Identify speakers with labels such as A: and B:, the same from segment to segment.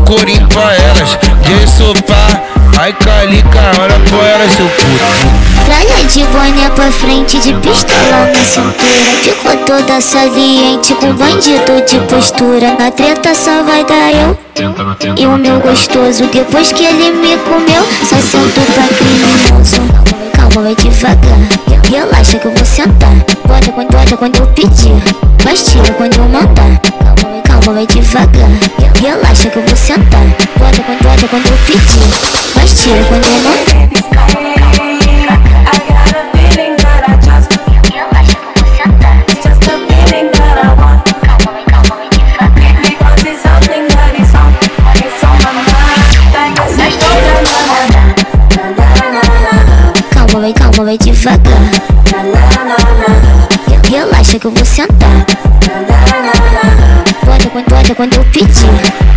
A: corinho pra elas. De sopar, ai calica, olha pra elas, seu puto.
B: Praia de boné pra frente, de pistola na cintura. Ficou toda saliente, com bandido de postura. Na treta só vai dar eu e o meu gostoso. Depois que ele me comeu, só sento pra criminoso. Calma, vai devagar, relaxa que eu vou sentar. Bota quando eu pedir, mas tira quando eu mandar. Calma, vai devagar, relaxa que eu vou sentar. Bota quando eu pedir, mas tira quando eu mandar. Calma, vai devagar, relaxa que eu vou sentar. Bota quando eu pedir,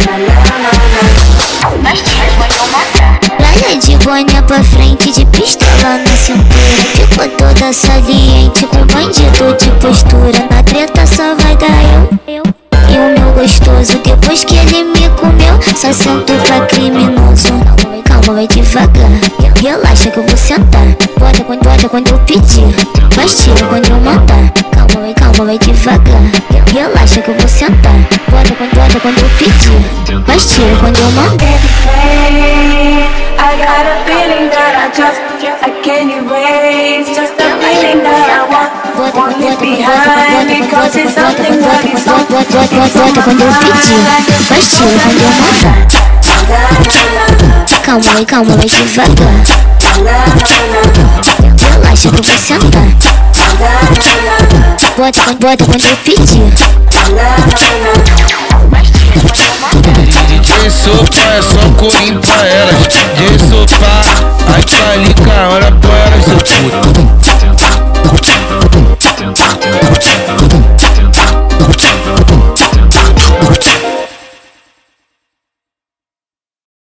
B: mas tira quando eu mandar. Praia de boné pra frente, de pistola na cintura. Ficou toda saliente, com bandido de postura. Na treta só vai dar eu e o meu gostoso. Depois que ele me comeu, só sento pra criminoso. Calma, vai devagar, relaxa que eu vou sentar. Bota quando eu pedir, mas tira quando eu mandar. Calma, vai devagar, relaxa que eu vou sentar. Bota quando eu pedir, mas tira quando eu mandar.
C: I got a feeling that I can't erase. Just a feeling that I want it behind. Because it's something that is not.
B: Bota quando eu pedir, mas tira quando eu mandar. Calma, vai devagar, relaxa que eu vou sentar. Bota quando eu pedir,
A: De sopa é só corinho pra elas. De sopa